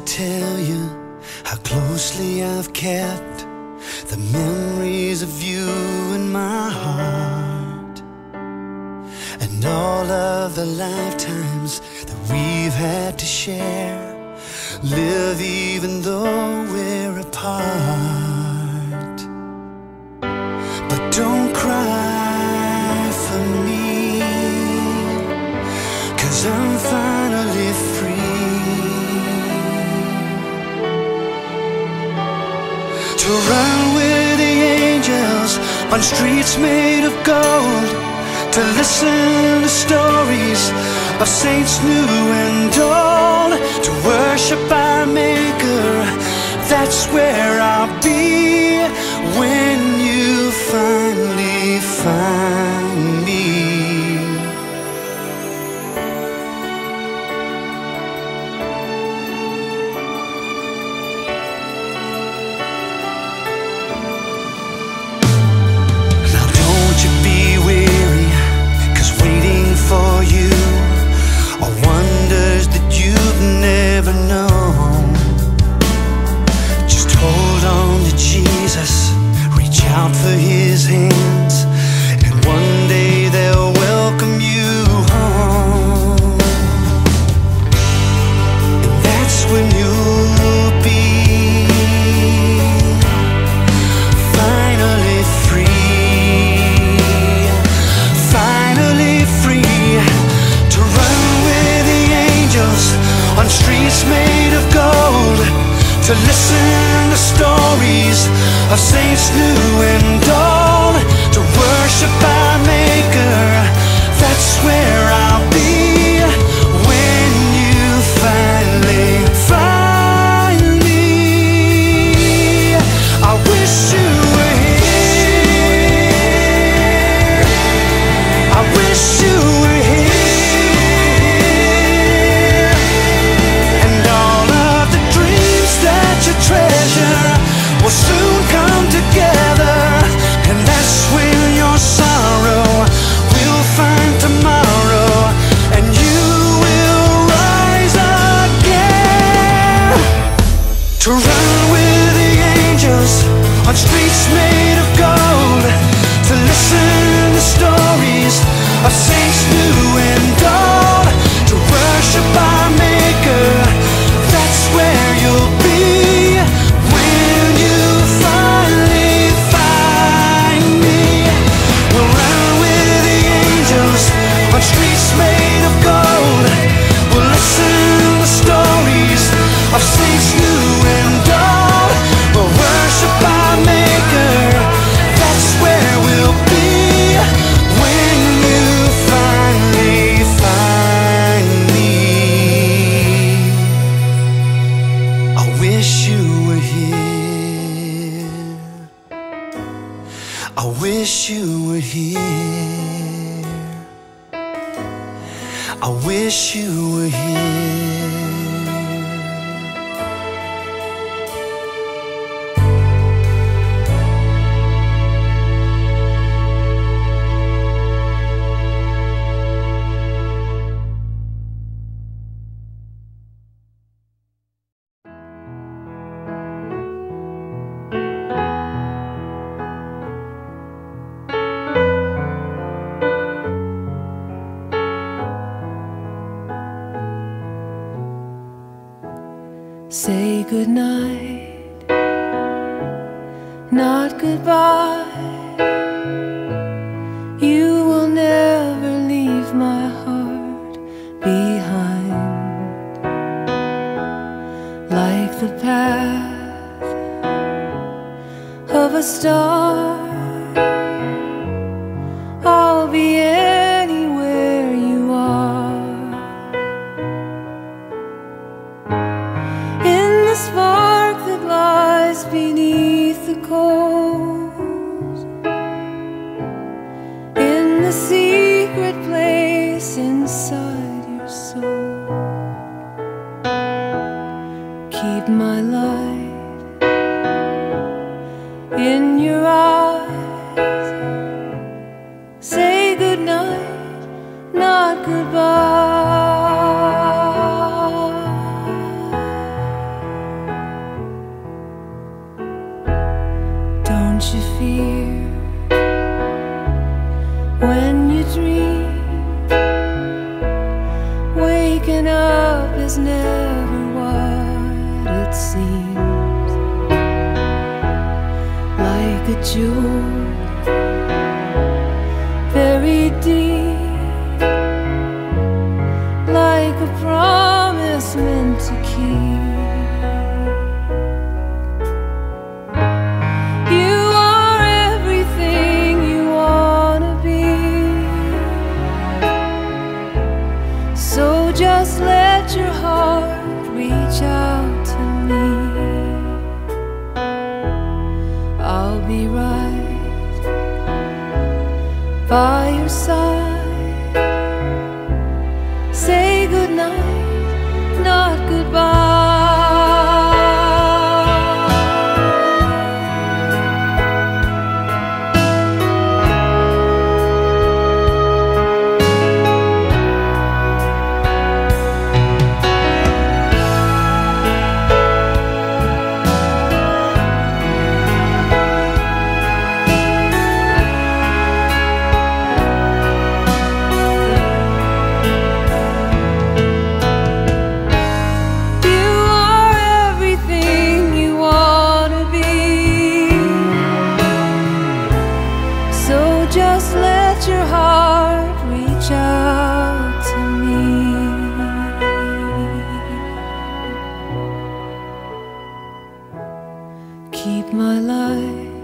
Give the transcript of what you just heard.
tell you how closely I've kept the memories of you in my heart, and all of the lifetimes that we've had to share, live even though we're apart. But don't cry for me, 'cause I'm finally free to run with the angels on streets made of gold, to listen to stories of saints new and old, to worship our Maker. That's where I'll be when you finally find me. Now don't you be weary, 'cause waiting for you are wonders that you've never known. Just hold on to Jesus, reach out for his hands, and one day they'll welcome you home. And that's when you'll be finally free, finally free to run with the angels on streets made of gold, to listen to stories of saints new and old, to worship our Maker. That's where I'll be when you finally find me. I wish you were here, I wish you were here, and all of the dreams that you treasure will soon come together. And that's when your sorrow will find tomorrow, and you will rise again. To run with the angels on streets made of gold, to listen to stories of saints new and old, to worship our Maker. That's where you'll be when you finally find me. We'll run with the angels on streets made of gold, we'll listen to stories of saints new and old, we'll worship our Maker. That's where we'll be when you finally find me. I wish you were here, I wish you were here, I wish you were here. Say goodnight, not goodbye. You will never leave my heart behind. Like the path of a star, I'll be anywhere you are. In the spark that lies beneath the coals, in the secret place inside your soul, keep my light in your eyes. Say goodnight, not goodbye. Don't you fear when you dream? Waking up is never what it seems. Like a jewel very deep, like a promise meant to keep. Just let your heart reach out to me. I'll be right by your side. Say goodnight, not goodbye. Just let your heart reach out to me. Keep my life